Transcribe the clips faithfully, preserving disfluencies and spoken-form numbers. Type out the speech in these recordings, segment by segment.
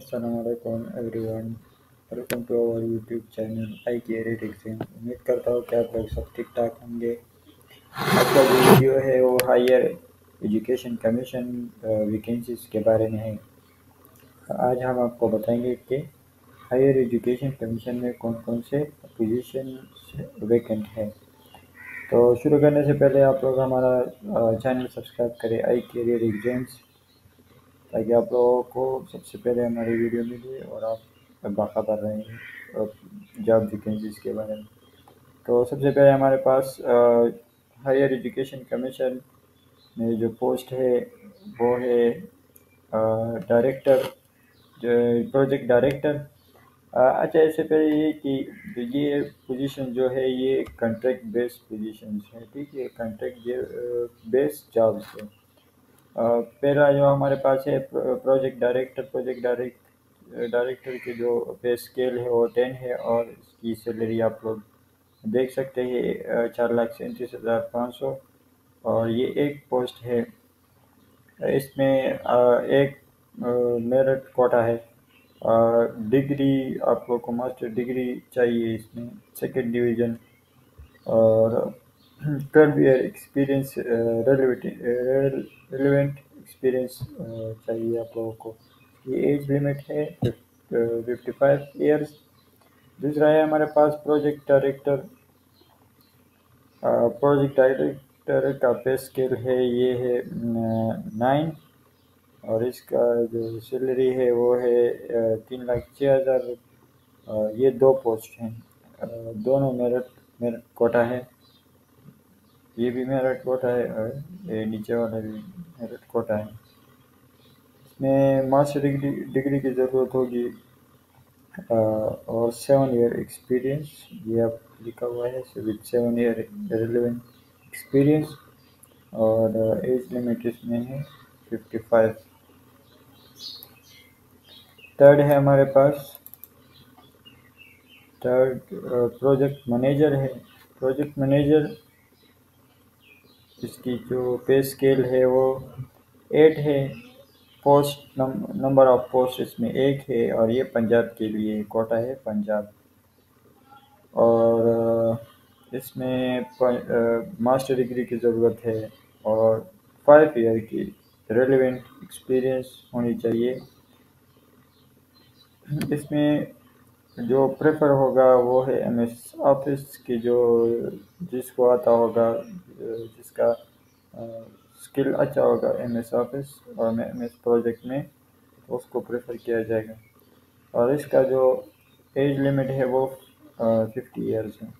Assalamualaikum everyone. Welcome to our YouTube channel I career exam. उम्मीद करता हूँ कि आप लोग सब ठीक ठाक होंगे। आज का जो वीडियो है वो हायर एजुकेशन कमीशन वैकेंसीज के बारे में है। आज हम आपको बताएंगे कि हायर एजुकेशन कमीशन में कौन कौन से पोजीशन वैकेंट है। तो शुरू करने से पहले आप लोग हमारा चैनल सब्सक्राइब करें आई कैरियर एग्जाम्स, ताकि आप लोगों को सबसे पहले हमारी वीडियो मिले और आप बाखबर रहेंगे जॉब वैकेंसीज के बारे में। तो सबसे पहले हमारे पास हायर एजुकेशन कमीशन में जो पोस्ट है वो है डायरेक्टर, प्रोजेक्ट डायरेक्टर। अच्छा, इससे पहले ये कि ये पोजीशन जो है ये कॉन्ट्रैक्ट बेस्ड पोजीशन है, ठीक है, कॉन्ट्रैक्ट बेस्ड जॉब्स है। Uh, पहला जो हमारे पास है project director. Project direct director की जो पे स्केल है वो टेन है और इसकी सैलरी आप लोग देख सकते हैं चार लाख सैंतीस हज़ार पाँच सौ। और ये एक पोस्ट है। इसमें एक मेरिट कोटा है। डिग्री आप लोग को मास्टर डिग्री चाहिए इसमें, सेकेंड डिवीज़न, और twelve year experience, relevant experience चाहिए आप लोगों को। ये एज लिमिट है फिफ्टी फाइव ईयर्स। दूसरा है हमारे पास प्रोजेक्ट डायरेक्टर। प्रोजेक्ट डायरेक्टर का पे स्केल है ये है नाइन, और इसका जो सैलरी है वो है तीन लाख छः हज़ार। ये दो पोस्ट हैं, दोनों मेरिट मेरिट कोटा है। ये भी मेरिट कोटा है और ये नीचे वाला भी मेरिट कोटा है। इसमें मास्टर डिग्री डिग्री की ज़रूरत होगी और सेवन ईयर एक्सपीरियंस, ये आप लिखा हुआ है with seven year relevant experience, और एज लिमिट इसमें है फिफ्टी फाइव। थर्ड है हमारे पास थर्ड प्रोजेक्ट मैनेजर है। प्रोजेक्ट मैनेजर, इसकी जो पे स्केल है वो एट है। पोस्ट नंबर ऑफ पोस्ट इसमें एक है और ये पंजाब के लिए कोटा है, पंजाब। और इसमें मास्टर डिग्री की ज़रूरत है और फाइव ईयर की रेलेवेंट एक्सपीरियंस होनी चाहिए। इसमें जो प्रेफर होगा वो है एम एस ऑफिस की, जो जिसको आता होगा, जिसका स्किल अच्छा होगा एम एस ऑफिस और एम एस प्रोजेक्ट में, उसको प्रेफर किया जाएगा। और इसका जो एज लिमिट है वो फिफ्टी ईयर्स है।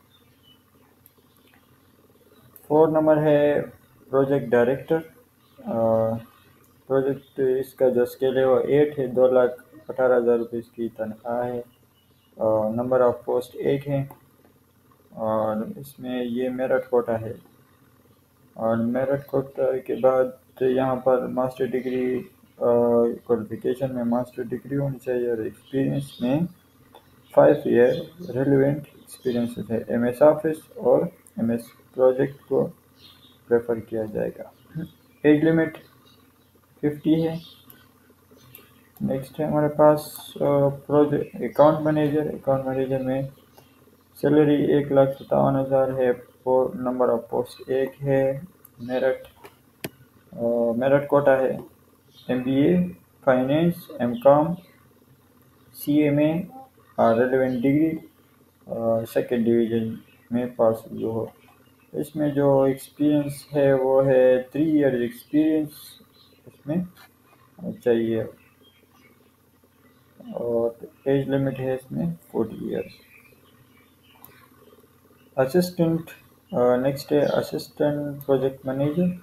फोर नंबर है प्रोजेक्ट डायरेक्टर। प्रोजेक्ट इसका जो स्केल है वो एट है, दो लाख अठारह हज़ार रुपये इसकी तनख्वाह है। नंबर ऑफ पोस्ट एक है और इसमें ये मेरिट कोटा है। और मेरिट कोटा के बाद यहाँ पर मास्टर डिग्री, क्वालिफिकेशन में मास्टर डिग्री होनी चाहिए और एक्सपीरियंस में फाइव ईयर रेलिवेंट एक्सपीरियंस है। एम एस ऑफिस और एम एस प्रोजेक्ट को प्रेफर किया जाएगा। एज लिमिट फिफ्टी है। नेक्स्ट है हमारे पास project account manager. Account manager में सैलरी एक लाख सत्तावन हज़ार है। नंबर ऑफ पोस्ट एक है। मेरिट मेरिट कोटा है M B A, finance, M com, C M A और रेलिवेंट डिग्री सेकेंड डिवीज़न में पास जो हो। इसमें जो एक्सपीरियंस है वो है थ्री इयर्स एक्सपीरियंस इसमें चाहिए और एज लिमिट है इसमें फोर्टी इयर्स। असिस्टेंट, नेक्स्ट है assistant project manager.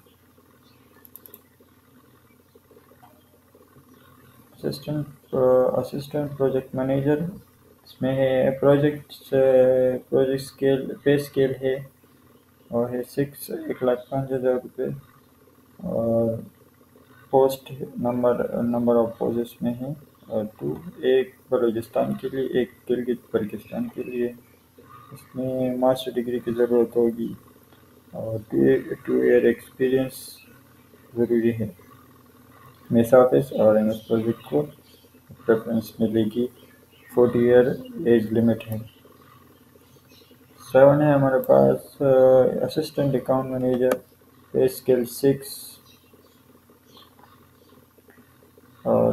Assistant assistant project manager, इसमें है project project scale pay scale है और है सिक्स एक लाख पाँच हज़ार रुपये। और post number number of post में है और टू, एक बलूचिस्तान के लिए, एक गिलगित बल्किस्तान के लिए। इसमें मास्टर डिग्री की ज़रूरत होगी और टू ईयर एक्सपीरियंस ज़रूरी है। एम एस ऑफिस और एम एस प्रोजेक्ट को प्रेफरेंस मिलेगी। फोर्टी ईयर एज लिमिट है। सेवन है हमारे पास assistant account manager, pay scale six, और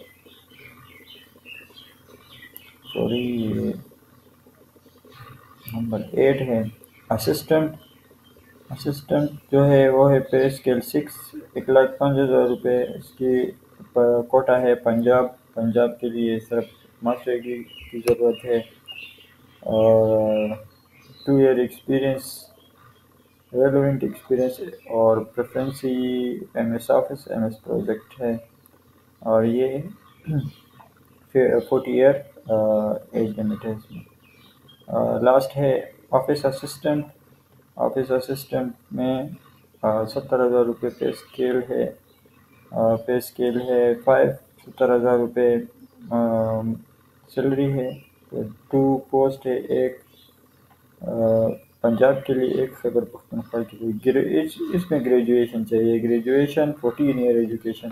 सॉरी नंबर एट है असिस्टेंट। असिस्टेंट जो है वो है पे स्केल सिक्स, एक लाख पाँच हज़ार रुपये इसकी कोटा है। पंजाब पंजाब के लिए सिर्फ मास्टर डिग्री की ज़रूरत है, और two year experience, relevant experience, और preferably M S office, M S project है, और ये फिर फोर्टी ईयर एज लिमिट है इसमें। लास्ट है ऑफिस असिस्टेंट। ऑफिस असिस्टेंट में सत्तर हज़ार रुपये पे स्केल है, पे स्केल है फाइव, सत्तर हज़ार रुपये सैलरी है। तो टू पोस्ट है, एक पंजाब के लिए, एक खैबर पख्तूनख्वा के लिए। इस, इसमें ग्रेजुएशन चाहिए, ग्रेजुएशन, फोर्टीन ईयर एजुकेशन।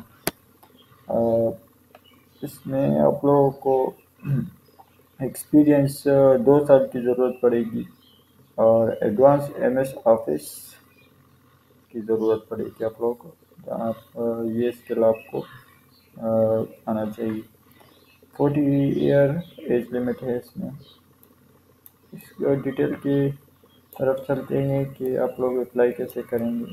इसमें आप लोगों को एक्सपीरियंस दो साल की ज़रूरत पड़ेगी, और एडवांस एम एस ऑफिस की ज़रूरत पड़ेगी आप लोगों को। आप ये स्किल आपको आना चाहिए। फोर्टी ईयर एज लिमिट है इसमें। इस डिटेल की तरफ चलते हैं कि आप लोग अप्लाई कैसे करेंगे।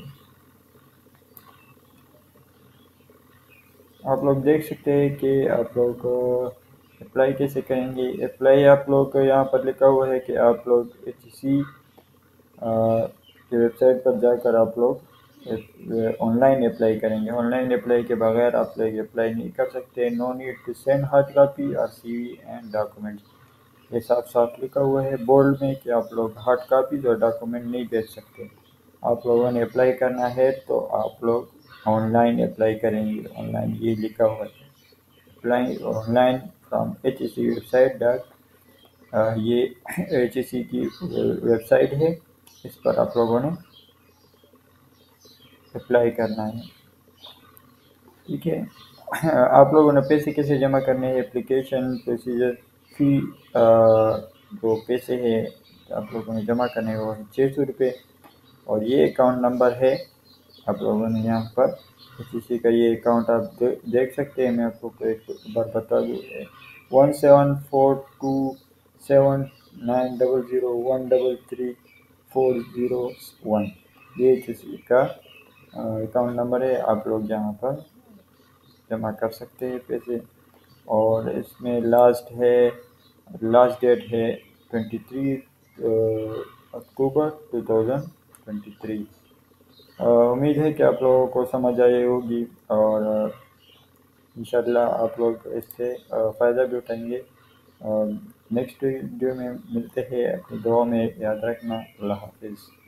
आप लोग देख सकते हैं कि आप लोग अप्लाई कैसे करेंगे। अप्लाई आप लोग को यहाँ पर लिखा हुआ है कि आप लोग एच सी की वेबसाइट पर जाकर आप लोग ऑनलाइन अप्लाई करेंगे। ऑनलाइन अप्लाई के बगैर आप लोग अप्लाई नहीं कर सकते। No need to send hard copy और सी वी एंड डॉक्यूमेंट्स, ये साफ साफ लिखा हुआ है बोल्ड में कि आप लोग हार्ड कापीज और डॉक्यूमेंट नहीं भेज सकते। आप लोगों ने अप्लाई करना है तो आप लोग ऑनलाइन अप्लाई करेंगे। ऑनलाइन ये लिखा हुआ है, apply online from H S C website dot, ये एच एस सी की वेबसाइट है, इस पर आप लोगों ने अप्लाई करना है। ठीक है। आप लोगों ने पैसे कैसे जमा करने हैं, एप्लीकेशन प्रोसीजर, फी जो पैसे हैं आप लोगों ने जमा करने हैं वो है छः सौ रुपये, और ये अकाउंट नंबर है आप लोगों ने यहाँ पर किसी का ये अकाउंट आप दे, देख सकते हैं। मैं आपको एक बार बता दूँ, one seven four two seven nine double zero one double three four zero one, ये किसी का अकाउंट नंबर है। आप लोग यहाँ पर जमा कर सकते हैं पैसे, और इसमें लास्ट है, लास्ट डेट है twenty three October two thousand twenty three. उम्मीद है कि आप लोगों को समझ आई होगी, और इंशाल्लाह आप लोग इससे फ़ायदा भी उठाएंगे। नेक्स्ट वीडियो में मिलते हैं, अपनी दुआ में याद रखना। अल्लाह हाफिज़।